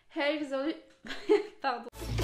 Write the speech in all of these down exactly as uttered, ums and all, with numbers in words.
Hey, aujourd'hui... Pardon.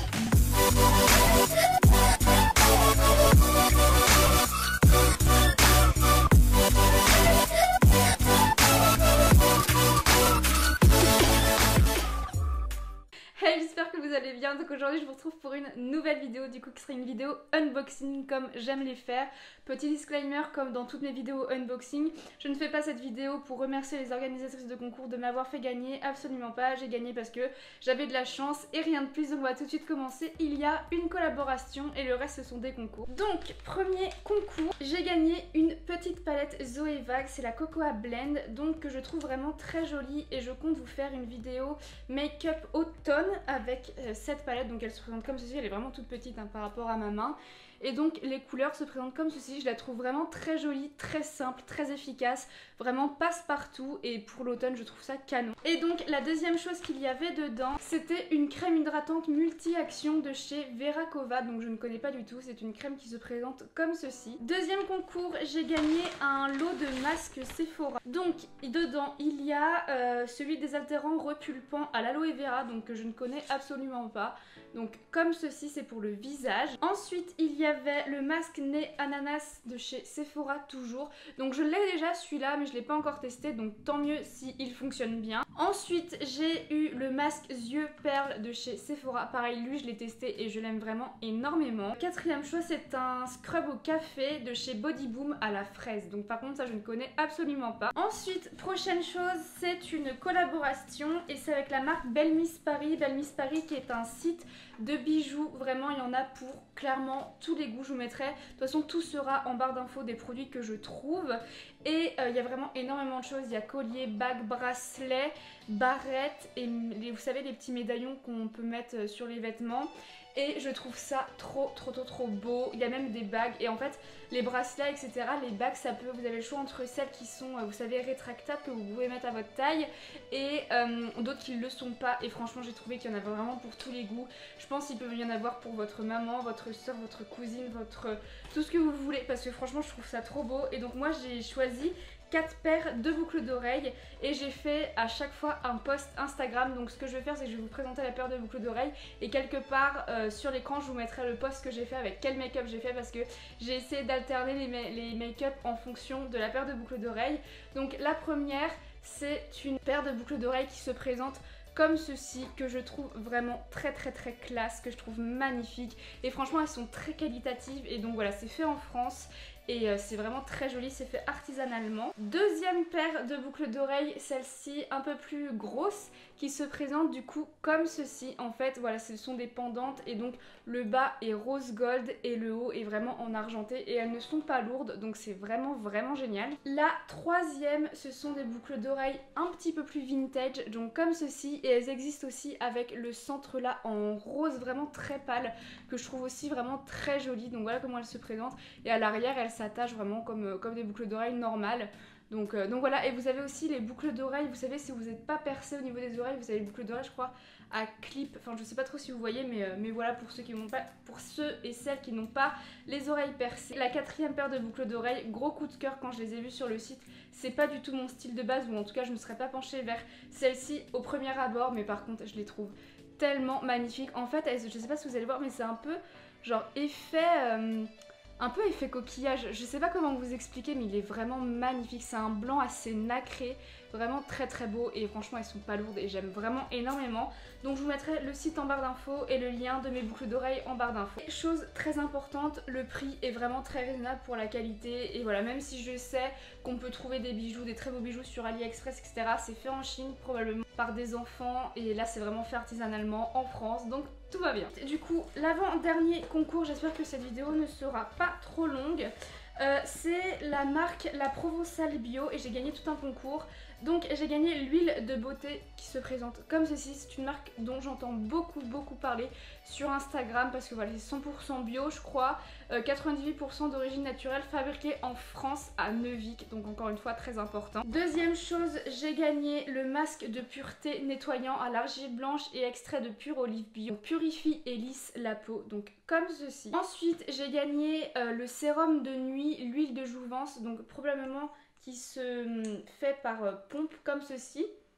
Hey, j'espère que vous allez bien. Donc aujourd'hui je vous retrouve pour une nouvelle vidéo, du coup qui sera une vidéo unboxing comme j'aime les faire. Petit disclaimer, comme dans toutes mes vidéos unboxing, je ne fais pas cette vidéo pour remercier les organisatrices de concours de m'avoir fait gagner, absolument pas. J'ai gagné parce que j'avais de la chance et rien de plus. Donc on va tout de suite commencer. Il y a une collaboration et le reste ce sont des concours. Donc premier concours, j'ai gagné une petite palette Zoévague, c'est la Cocoa Blend, donc que je trouve vraiment très jolie et je compte vous faire une vidéo make-up automne avec euh, cette palette. Donc elle se présente comme ceci, elle est vraiment toute petite hein, par rapport à ma main. Et donc les couleurs se présentent comme ceci, je la trouve vraiment très jolie, très simple, très efficace, vraiment passe-partout et pour l'automne je trouve ça canon. Et donc la deuxième chose qu'il y avait dedans, c'était une crème hydratante multi-action de chez Verakova, donc je ne connais pas du tout, c'est une crème qui se présente comme ceci. Deuxième concours, j'ai gagné un lot de masques Sephora. Donc dedans il y a euh, celui des altérants repulpants à l'aloe vera, donc que je ne connais absolument pas. Donc comme ceci, c'est pour le visage. Ensuite il y avait le masque nez ananas de chez Sephora toujours. Donc je l'ai déjà celui-là mais je l'ai pas encore testé, donc tant mieux s'il fonctionne bien. Ensuite j'ai eu le masque yeux perles de chez Sephora. Pareil, lui je l'ai testé et je l'aime vraiment énormément. Quatrième chose, c'est un scrub au café de chez Body Boom à la fraise. Donc par contre ça je ne connais absolument pas. Ensuite, prochaine chose, c'est une collaboration et c'est avec la marque Belle Miss Paris. Belle Miss Paris qui est un site de bijoux, vraiment il y en a pour clairement tous les goûts. Je vous mettrai, de toute façon tout sera en barre d'infos des produits que je trouve. Et euh, il y a vraiment énormément de choses, il y a colliers, bagues, bracelets, barrettes et les, vous savez les petits médaillons qu'on peut mettre sur les vêtements. Et je trouve ça trop trop trop trop beau. Il y a même des bagues et en fait les bracelets et cetera. Les bagues ça peut, vous avez le choix entre celles qui sont vous savez rétractables que vous pouvez mettre à votre taille et euh, d'autres qui ne le sont pas. Et franchement j'ai trouvé qu'il y en avait vraiment pour tous les goûts. Je pense qu'il peut y en avoir pour votre maman, votre soeur, votre cousine, votre tout ce que vous voulez parce que franchement je trouve ça trop beau. Et donc moi j'ai choisi quatre paires de boucles d'oreilles et j'ai fait à chaque fois un post Instagram. Donc ce que je vais faire c'est que je vais vous présenter la paire de boucles d'oreilles et quelque part euh, sur l'écran je vous mettrai le post que j'ai fait avec quel make-up j'ai fait parce que j'ai essayé d'alterner les, ma les make-up en fonction de la paire de boucles d'oreilles. Donc la première c'est une paire de boucles d'oreilles qui se présente comme ceci, que je trouve vraiment très très très classe, que je trouve magnifique et franchement elles sont très qualitatives et donc voilà, c'est fait en France et euh, c'est vraiment très joli, c'est fait artisanalement. Deuxième paire de boucles d'oreilles, celle-ci un peu plus grosse, qui se présente du coup comme ceci. En fait voilà, ce sont des pendantes et donc le bas est rose gold et le haut est vraiment en argenté et elles ne sont pas lourdes, donc c'est vraiment vraiment génial. La troisième, ce sont des boucles d'oreilles un petit peu plus vintage, donc comme ceci, et elles existent aussi avec le centre là en rose vraiment très pâle que je trouve aussi vraiment très joli. Donc voilà comment elles se présentent et à l'arrière elles s'attachent vraiment comme, comme des boucles d'oreilles normales. Donc, euh, donc voilà, et vous avez aussi les boucles d'oreilles, vous savez si vous n'êtes pas percé au niveau des oreilles, vous avez les boucles d'oreilles je crois à clip, enfin je sais pas trop si vous voyez mais, euh, mais voilà pour ceux, qui n'ont pas, pour ceux et celles qui n'ont pas les oreilles percées. La quatrième paire de boucles d'oreilles, gros coup de cœur quand je les ai vues sur le site, c'est pas du tout mon style de base ou en tout cas je me serais pas penchée vers celle-ci au premier abord mais par contre je les trouve tellement magnifiques. En fait elles, je sais pas si vous allez voir mais c'est un peu genre effet... Euh, un peu effet coquillage, je sais pas comment vous expliquer mais il est vraiment magnifique, c'est un blanc assez nacré, vraiment très très beau et franchement elles sont pas lourdes et j'aime vraiment énormément. Donc je vous mettrai le site en barre d'infos et le lien de mes boucles d'oreilles en barre d'infos. Chose très importante, le prix est vraiment très raisonnable pour la qualité et voilà, même si je sais qu'on peut trouver des bijoux, des très beaux bijoux sur AliExpress et cetera, c'est fait en Chine probablement par des enfants et là c'est vraiment fait artisanalement en France, donc tout va bien. Du coup, l'avant-dernier concours, j'espère que cette vidéo ne sera pas trop longue. Euh, c'est la marque La Provençale Bio et j'ai gagné tout un concours. Donc j'ai gagné l'huile de beauté qui se présente comme ceci. C'est une marque dont j'entends beaucoup beaucoup parler sur Instagram parce que voilà, c'est cent pour cent bio je crois, euh, quatre-vingt-dix-huit pour cent d'origine naturelle, fabriquée en France à Neuvic, donc encore une fois très important. Deuxième chose, j'ai gagné le masque de pureté nettoyant à l'argile blanche et extrait de pure olive bio. Donc, purifie et lisse la peau, donc comme ceci. Ensuite j'ai gagné euh, le sérum de nuit, l'huile de jouvence, donc probablement qui se fait par pompe comme ceci.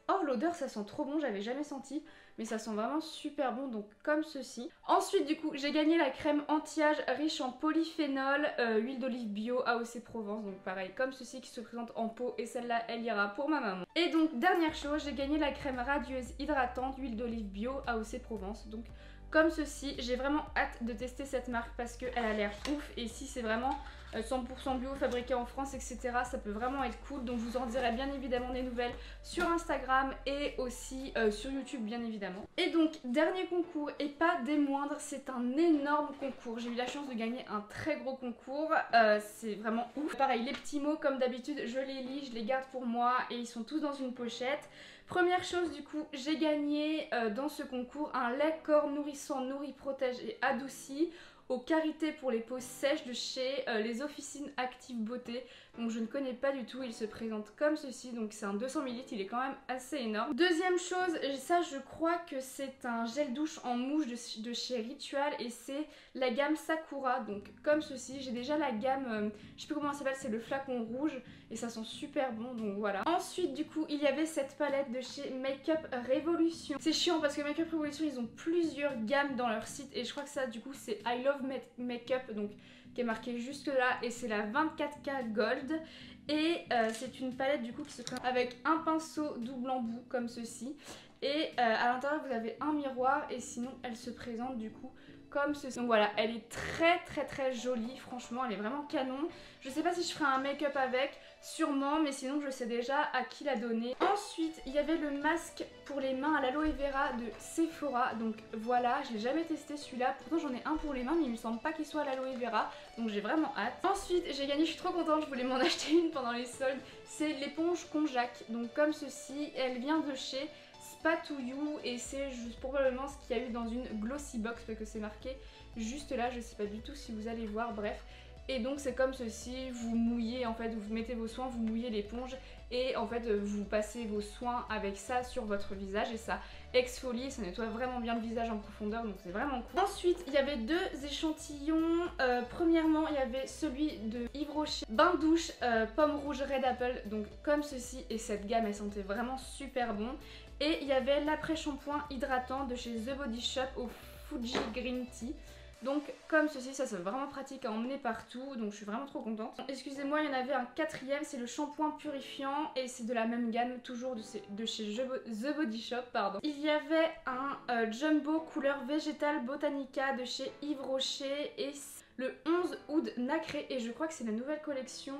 Oh, l'odeur, ça sent trop bon, j'avais jamais senti, mais ça sent vraiment super bon, donc comme ceci. Ensuite, du coup, j'ai gagné la crème anti-âge riche en polyphénol, euh, huile d'olive bio A O C Provence, donc pareil, comme ceci qui se présente en pot, et celle-là, elle ira pour ma maman. Et donc, dernière chose, j'ai gagné la crème radieuse hydratante, huile d'olive bio A O C Provence, donc comme ceci. J'ai vraiment hâte de tester cette marque parce qu'elle a l'air ouf, et si c'est vraiment cent pour cent bio, fabriqué en France, et cetera, ça peut vraiment être cool. Donc je vous en dirai bien évidemment des nouvelles sur Instagram et aussi euh, sur YouTube bien évidemment. Et donc dernier concours et pas des moindres, c'est un énorme concours. J'ai eu la chance de gagner un très gros concours, euh, c'est vraiment ouf. Pareil, les petits mots comme d'habitude, je les lis, je les garde pour moi et ils sont tous dans une pochette. Première chose du coup, j'ai gagné euh, dans ce concours un lait corps nourrissant, nourri, protège et adouci aux qualités pour les peaux sèches de chez euh, les officines Active Beauté. Donc je ne connais pas du tout, il se présente comme ceci, donc c'est un deux cents millilitres, il est quand même assez énorme. Deuxième chose, ça je crois que c'est un gel douche en mouche de, de chez Ritual et c'est la gamme Sakura, donc comme ceci. J'ai déjà la gamme, euh, je sais plus comment ça s'appelle, c'est le flacon rouge et ça sent super bon, donc voilà. Ensuite du coup il y avait cette palette de chez Makeup Revolution. C'est chiant parce que Makeup Revolution ils ont plusieurs gammes dans leur site et je crois que ça du coup c'est I Love Makeup, donc qui est marqué juste là, et c'est la vingt-quatre K Gold. Et euh, c'est une palette du coup qui se présente avec un pinceau double embout comme ceci. Et euh, à l'intérieur vous avez un miroir et sinon elle se présente du coup comme ceci. Donc voilà, elle est très très très jolie, franchement elle est vraiment canon. Je sais pas si je ferai un make-up avec, sûrement, mais sinon je sais déjà à qui la donner. Ensuite il y avait le masque pour les mains à l'aloe vera de Sephora, donc voilà, je l'ai jamais testé celui-là, pourtant j'en ai un pour les mains mais il me semble pas qu'il soit à l'aloe vera, donc j'ai vraiment hâte. Ensuite j'ai gagné, je suis trop contente, je voulais m'en acheter une pendant les soldes, c'est l'éponge Konjac, donc comme ceci, elle vient de chez Spa to You et c'est juste probablement ce qu'il y a eu dans une glossy box parce que c'est marqué juste là, je sais pas du tout si vous allez voir, bref. Et donc c'est comme ceci, vous mouillez en fait, vous mettez vos soins, vous mouillez l'éponge et en fait vous passez vos soins avec ça sur votre visage et ça exfolie, ça nettoie vraiment bien le visage en profondeur, donc c'est vraiment cool. Ensuite il y avait deux échantillons, euh, premièrement il y avait celui de Yves Rocher bain douche euh, pomme rouge red apple, donc comme ceci, et cette gamme elle sentait vraiment super bon. Et il y avait l'après-shampoing hydratant de chez The Body Shop au Fuji Green Tea. Donc comme ceci, ça c'est vraiment pratique à emmener partout, donc je suis vraiment trop contente. Excusez-moi, il y en avait un quatrième, c'est le shampoing purifiant et c'est de la même gamme, toujours de, ces, de chez The Body Shop, pardon. Il y avait un euh, jumbo couleur végétale botanica de chez Yves Rocher et le onze Oud nacré, et je crois que c'est la nouvelle collection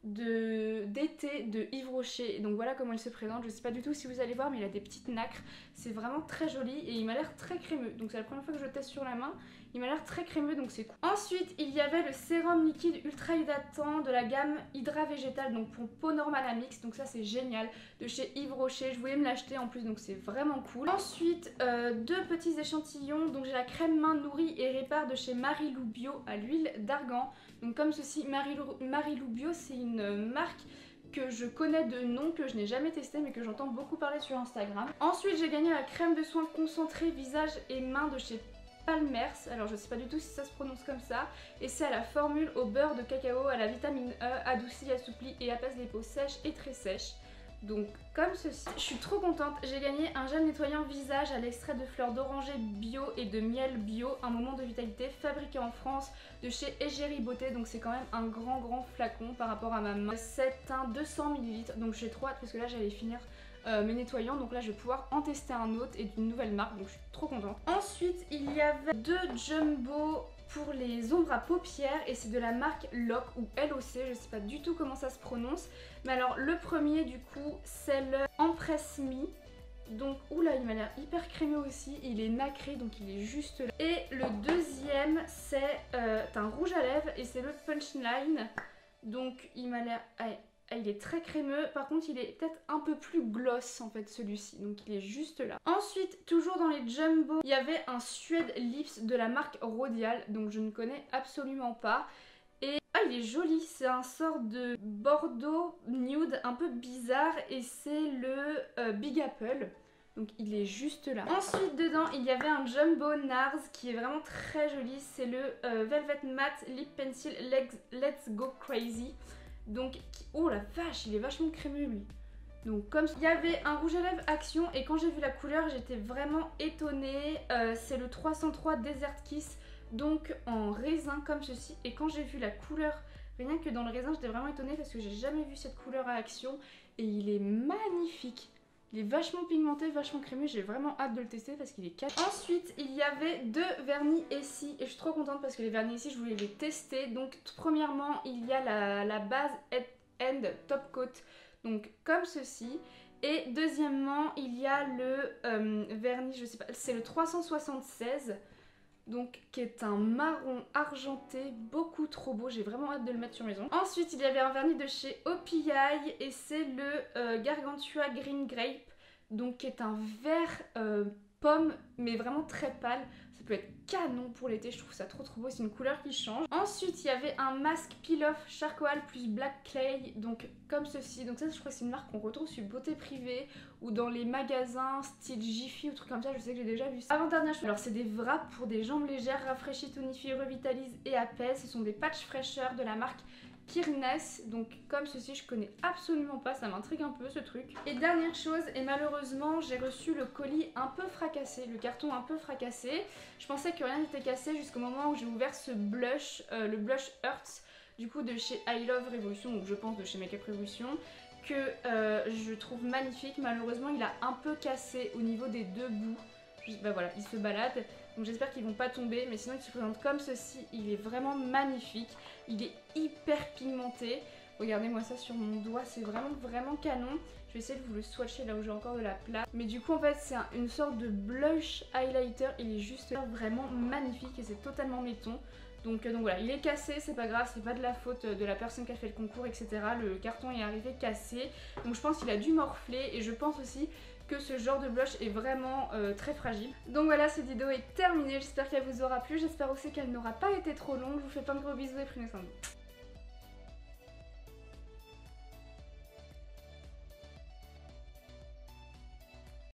d'été de, de Yves Rocher. Donc voilà comment il se présente, je sais pas du tout si vous allez voir mais il a des petites nacres, c'est vraiment très joli et il m'a l'air très crémeux, donc c'est la première fois que je le teste sur la main, il m'a l'air très crémeux donc c'est cool. Ensuite il y avait le sérum liquide ultra hydratant de la gamme Hydra Végétale, donc pour peau normale à mix, donc ça c'est génial, de chez Yves Rocher, je voulais me l'acheter en plus donc c'est vraiment cool. Ensuite euh, deux petits échantillons, donc j'ai la crème main nourrie et répare de chez Marilou Bio à l'huile d'argan, donc comme ceci. Marilou, Marilou Bio c'est une marque que je connais de nom, que je n'ai jamais testé mais que j'entends beaucoup parler sur Instagram. Ensuite j'ai gagné la crème de soin concentrée visage et mains de chez Palmers, alors je sais pas du tout si ça se prononce comme ça, et c'est à la formule au beurre de cacao à la vitamine E, adoucit, assouplit et apaise les peaux sèches et très sèches. Donc comme ceci, je suis trop contente, j'ai gagné un gel nettoyant visage à l'extrait de fleurs d'oranger bio et de miel bio, un moment de vitalité fabriqué en France de chez Égérie Beauté, donc c'est quand même un grand grand flacon par rapport à ma main. C'est un deux cents millilitres, donc j'ai trop hâte parce que là j'allais finir euh, mes nettoyants, donc là je vais pouvoir en tester un autre et d'une nouvelle marque, donc je suis trop contente. Ensuite il y avait deux jumbo pour les ombres à paupières et c'est de la marque Loc ou L O C, je sais pas du tout comment ça se prononce, mais alors le premier du coup c'est le Empress Me, donc oula il m'a l'air hyper crémeux aussi, il est nacré donc il est juste là. Et le deuxième c'est euh, un rouge à lèvres et c'est le Punchline, donc il m'a l'air... il est très crémeux, par contre il est peut-être un peu plus gloss en fait celui-ci, donc il est juste là. Ensuite, toujours dans les jumbo, il y avait un Suède Lips de la marque Rodial, donc je ne connais absolument pas. Et ah il est joli, c'est un sort de bordeaux nude un peu bizarre et c'est le euh, Big Apple. Donc il est juste là. Ensuite dedans il y avait un Jumbo Nars qui est vraiment très joli, c'est le euh, Velvet Matte Lip Pencil Let's, Let's Go Crazy. Donc, oh la vache, il est vachement crémeux lui. Donc comme il y avait un rouge à lèvres Action et quand j'ai vu la couleur j'étais vraiment étonnée. Euh, c'est le trois cent trois Desert Kiss, donc en raisin comme ceci. Et quand j'ai vu la couleur, rien que dans le raisin, j'étais vraiment étonnée parce que j'ai jamais vu cette couleur à Action. Et il est magnifique. Il est vachement pigmenté, vachement crémeux, j'ai vraiment hâte de le tester parce qu'il est caché. Ensuite, il y avait deux vernis Essie et je suis trop contente parce que les vernis Essie, je voulais les tester. Donc, premièrement, il y a la, la base End Top Coat, donc comme ceci. Et deuxièmement, il y a le euh, vernis, je sais pas, c'est le trois cent soixante-seize. Donc qui est un marron argenté, beaucoup trop beau, j'ai vraiment hâte de le mettre sur mes ongles. Ensuite il y avait un vernis de chez O P I et c'est le euh, Gargantua Green Grape, donc qui est un vert euh, pomme mais vraiment très pâle. Ça peut être canon pour l'été, je trouve ça trop trop beau, c'est une couleur qui change. Ensuite il y avait un masque peel-off charcoal plus black clay, donc comme ceci. Donc ça je crois que c'est une marque qu'on retrouve sur Beauté Privée ou dans les magasins style Jiffy ou trucs comme ça, je sais que j'ai déjà vu ça. Avant dernière chose, alors c'est des wraps pour des jambes légères, rafraîchis, tonifient, revitalisent et apaisent. Ce sont des patchs fraîcheurs de la marque Kirness, donc comme ceci, je connais absolument pas, ça m'intrigue un peu ce truc. Et dernière chose, et malheureusement j'ai reçu le colis un peu fracassé, le carton un peu fracassé. Je pensais que rien n'était cassé jusqu'au moment où j'ai ouvert ce blush, euh, le blush Earth, du coup de chez I Love Revolution, donc je pense de chez Makeup Revolution, que euh, je trouve magnifique. Malheureusement il a un peu cassé au niveau des deux bouts. Bah voilà, il se balade, donc j'espère qu'ils vont pas tomber, mais sinon il se présente comme ceci, il est vraiment magnifique, il est hyper pigmenté. Regardez-moi ça sur mon doigt, c'est vraiment vraiment canon. Je vais essayer de vous le swatcher là où j'ai encore de la place. Mais du coup en fait c'est un, une sorte de blush highlighter, il est juste vraiment magnifique et c'est totalement mes tons. Donc, euh, donc voilà, il est cassé, c'est pas grave, c'est pas de la faute de la personne qui a fait le concours, et cetera. Le carton est arrivé cassé, donc je pense qu'il a dû morfler et je pense aussi que ce genre de blush est vraiment euh, très fragile. Donc voilà, cette vidéo est terminée, j'espère qu'elle vous aura plu, j'espère aussi qu'elle n'aura pas été trop longue. Je vous fais plein de gros bisous et prenez soin de vous.